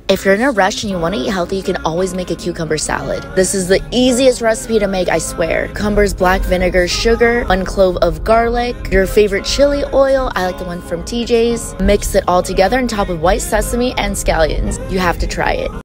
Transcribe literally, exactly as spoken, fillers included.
If you're in a rush and you want to eat healthy, you can always make a cucumber salad. This is the easiest recipe to make, I swear. Cucumbers, black vinegar, sugar, one clove of garlic, your favorite chili oil, I like the one from T J's. Mix it all together and top with white sesame and scallions. You have to try it.